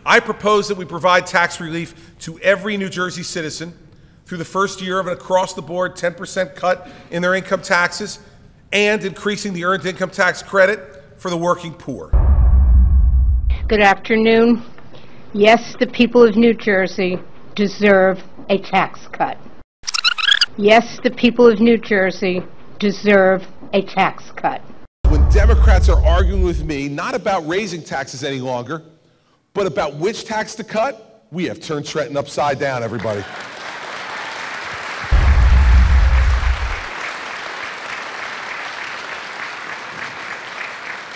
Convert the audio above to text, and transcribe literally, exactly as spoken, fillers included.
I propose that we provide tax relief to every New Jersey citizen through the first year of an across-the-board ten percent cut in their income taxes and increasing the earned income tax credit for the working poor. Good afternoon. Yes, the people of New Jersey deserve a tax cut. Yes, the people of New Jersey deserve a tax cut. When Democrats are arguing with me not about raising taxes any longer, but about which tax to cut, we have turned Trenton upside down, everybody.